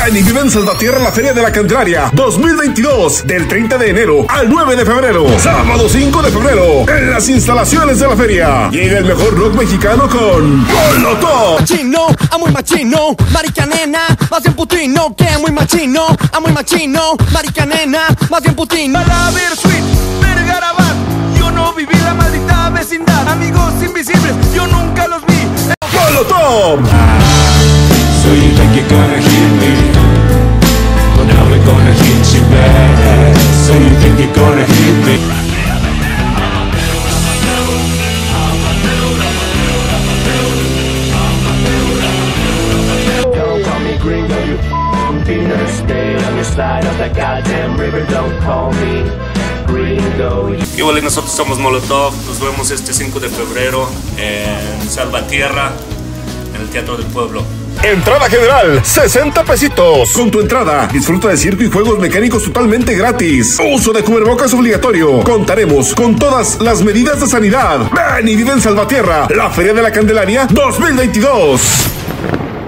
Ven y vive en Salvatierra la Feria de la Candelaria 2022, del 30 de enero al 9 de febrero. Sábado 5 de febrero, en las instalaciones de la feria. Llega el mejor rock mexicano con Molotov. Machino, muy machino, marica nena, más bien putino, que muy machino, muy machino, marica nena, más bien putino. Para ver Sweet, Vergarabat, yo no viví la maldita vecindad. Amigos invisibles, yo nunca los vi. Molotov. So you think you're gonna hit me? Well, now we're gonna hit you back. So you think you're gonna hit me? Don't call me gringo, you f***ing stay on your side of that goddamn river. Don't call me gringo. Y bueno, nosotros somos Molotov. Nos vemos este 5 de febrero en Salvatierra, en el Teatro del Pueblo. Entrada general, 60 pesitos. Con tu entrada, disfruta de circo y juegos mecánicos totalmente gratis. Uso de cubrebocas obligatorio. Contaremos con todas las medidas de sanidad. Ven y vive en Salvatierra, la Feria de la Candelaria 2022.